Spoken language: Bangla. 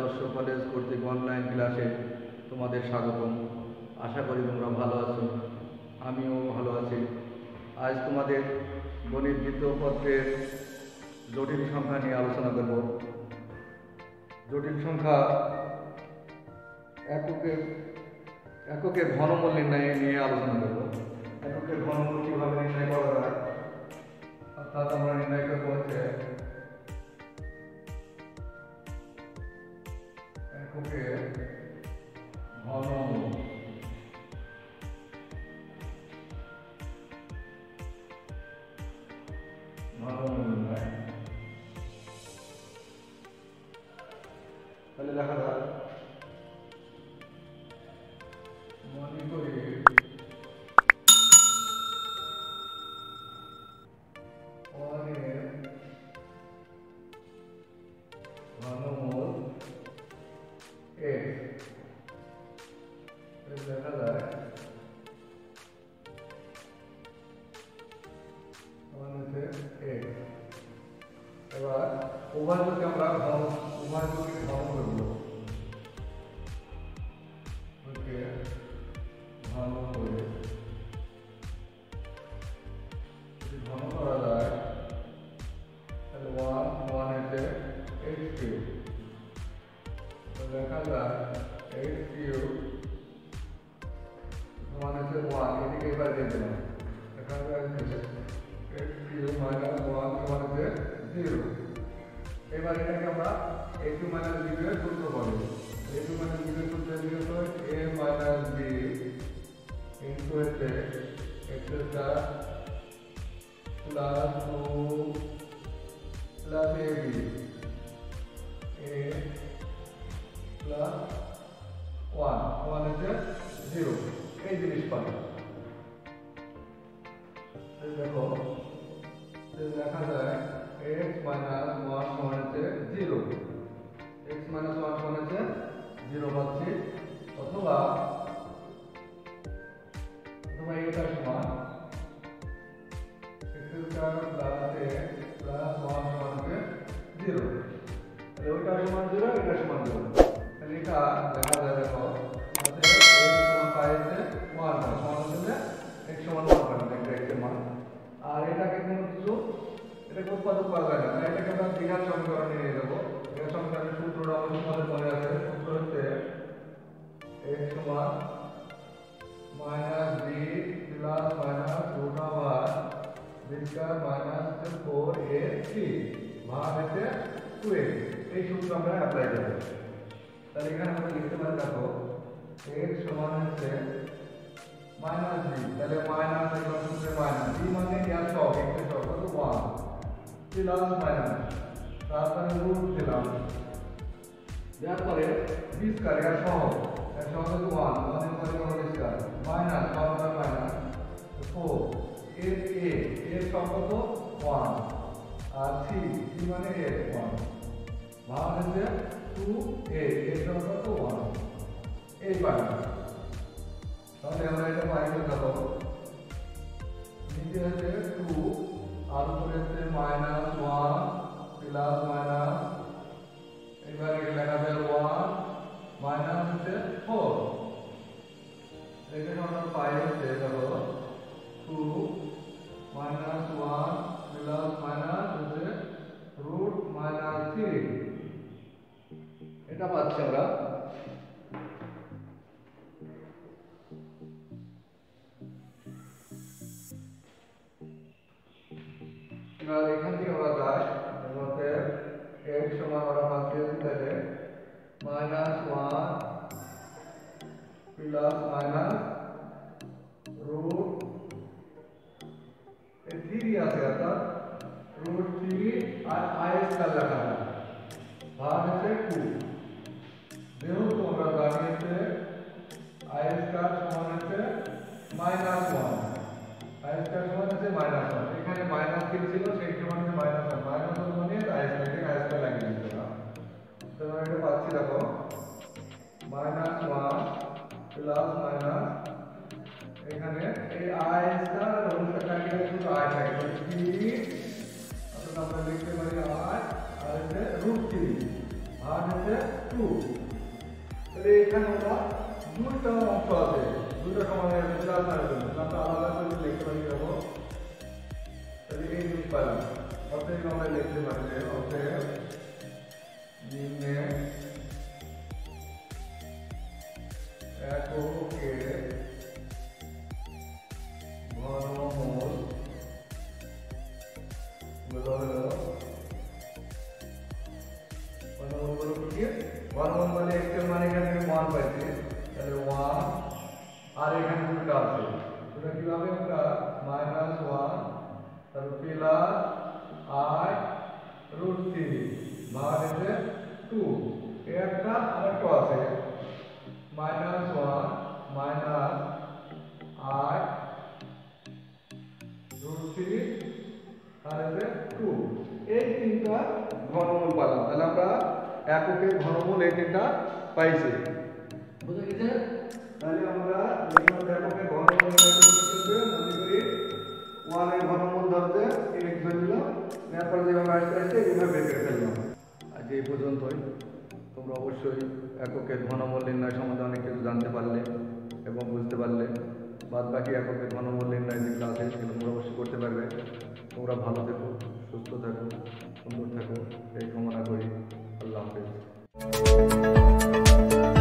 আদর্শ কলেজ কর্তৃক অনলাইন ক্লাসে তোমাদের স্বাগতম। আশা করি তোমরা ভালো আছো, আমিও ভালো আছি। আজ তোমাদের গণিত দ্বিতীয় পত্রের জটিল সংখ্যা নিয়ে আলোচনা করব। জটিল সংখ্যা এককের ঘনমূল নির্ণয় নিয়ে আলোচনা করব। এককের ঘনমূল কিভাবে নির্ণয় করা যায়, অর্থাৎ আমরা নির্ণয় করবো হচ্ছে এককের ঘনমূল। তাহলে দেখা যাক, মনে করি ঘনমূল x, দেখা যায় x। এবার উভয়কে আমরা উভয়কে ঘন করব, ঘন করে যদি ঘন করা যায় তাহলে 1 হচ্ছে x কিউব, দেখা যায় x কিউব সমান হচ্ছে 1, এদিকে এবার দিয়ে দিলাম, দেখা যায় x কিউব মাইনাস 1 সমান হচ্ছে 0। এবার এটাকে আমরা a2 মাইনাস b এর সূত্র বলি। a2 মাইনাস b এর সূত্র লিখতে হয় a মাইনাস b ইনটু হচ্ছে x square plus 2 plus ab a plus 1 হচ্ছে 0। এই জিনিস পাবো। দেখো দেখা যায় x মাইনাস 1 সমান হচ্ছে 0, x মাইনাস 1 সমান হচ্ছে 0 পাচ্ছি, অথবা এটা সমান x square plus a plus 1 সমান হচ্ছে 0। তাহলে ওইটা সমান 0, এটা সমান 0। তাহলে এটা দেখা যায়, দেখো তাতে x সমান পাই হচ্ছে 1 হয়, সমান হচ্ছে x সমান 1 হয়, এটা x এর মান। আর এটাকে কোনো কিছু এটাকে উৎপাদক করা যায় না, এটাকে আমরা দ্বিঘাত সমীকরণে নিয়ে যাবো। দ্বিঘাত সমীকরণের সূত্রটা আমাদের তোমাদের মনে আছে, সূত্র হচ্ছে x সমান minus b plus minus root over b square minus 4ac ভাগ হচ্ছে 2x। এই সূত্র আমরা অ্যাপ্লাই করব। তাহলে এখানে আমরা লিখতে পারি, দেখো x সমান হচ্ছে মাইনাস b, তাহলে মাইনাস এর সূত্রে মাইনাস b মানে এর সহগ, x এর সহগ কত 1 প্লাস মাইনাস তারপরে রুট দিলাম, তারপরে b স্কয়ার এর সহগ কত 1 এর পরে হলো স্কয়ার মাইনাস 1 মাইনাস 4 এর সহগ কত 1 আর 3 মানে a 1 ভাগ হচ্ছে 2a এর সহগ কত 1 এই পাই। তাহলে আমরা এটা পাই দেখো নিচে হচ্ছে 2 আর উপরে হচ্ছে মাইনাস 1 প্লাস মাইনাস, এবার এটা লেখা যায় 1 মাইনাস হচ্ছে 4। এখানে আমরা পাই হচ্ছে দেখো 2 মাইনাস 1 প্লাস মাইনাস হচ্ছে রুট মাইনাস 3, এটা পাচ্ছি আমরা। এবার এখান থেকে আমরা যাই, এর মধ্যে x সমান আমরা পাচ্ছি তাহলে মাইনাস 1 প্লাস মাইনাস রুট 3 আছে, অর্থাৎ রুট 3 আর i স্কয়ার লেখা হয় ভাগ হচ্ছে 2। যেহেতু আমরা জানি হচ্ছে i স্কয়ার সমান হচ্ছে মাইনাস 1, i স্কয়ার সমান হচ্ছে মাইনাস 1, এখানে মাইনাস কি ছিল সেই সমান হচ্ছে মাইনাস 1, মাইনাস 1 মানে i স্কয়ার লাগিয়ে দিতে হবে। তো আমরা এটা পাচ্ছি, দেখো মাইনাস 1 প্লাস মাইনাস এখানে এই i স্কয়ার আর ওটা কাটিয়ে শুধু i থাকে, মানে 3 অর্থাৎ আমরা লিখতে পারি i আর হচ্ছে √3 ভাগ হচ্ছে টু। তাহলে এখানে আমরা দুইটা অংশ আছে, দুইটা সমানের প্লাস মাইনাস জন্য আমরা আলাদা করে লিখতে পারি যাবো। তাহলে এই জিনিস পাইলাম, অতএব আমরা লিখতে পারি যে অতএব নিম্নে এককে ঘনমূল গুলো হলো ঘনমূলগুলো কি? ঘনমূল মানে এক্সেল মানে এখানে 1 পাইছি, তাহলে 1 আর এখানে দুটো আছে, সেটা কিভাবে আমরা -1 তারপর প্লাস i √3 ভাগ আছে 2 একটা আরেকটা আছে -1 মাইনাস i √3 আর আছে 2। এই তিনটা ঘনমূল পেলাম, তাহলে আমরা এককের ঘনমূল এই তিনটা পাইছি, বুঝে গেছে? তাহলে আমরা এককের ঘনমূল মনে করি 1 এর ঘনমূল ধরতে x ধরে নিলাম, তারপর যেভাবে আসতে আসতে এইভাবে বের করে ফেললাম। আজ এই পর্যন্তই। তোমরা অবশ্যই এককের ঘনমূল নির্ণয় সম্বন্ধে অনেক কিছু জানতে পারলে এবং বুঝতে পারলে। বাদ বাকি এককের ঘনমূল নির্ণয় যেগুলো আছে সেগুলো তোমরা অবশ্যই করতে পারবে। তোমরা ভালো থেকো, সুস্থ থাকো, সুন্দর থাকো এই কামনা করি। আল্লাহ হাফেজ।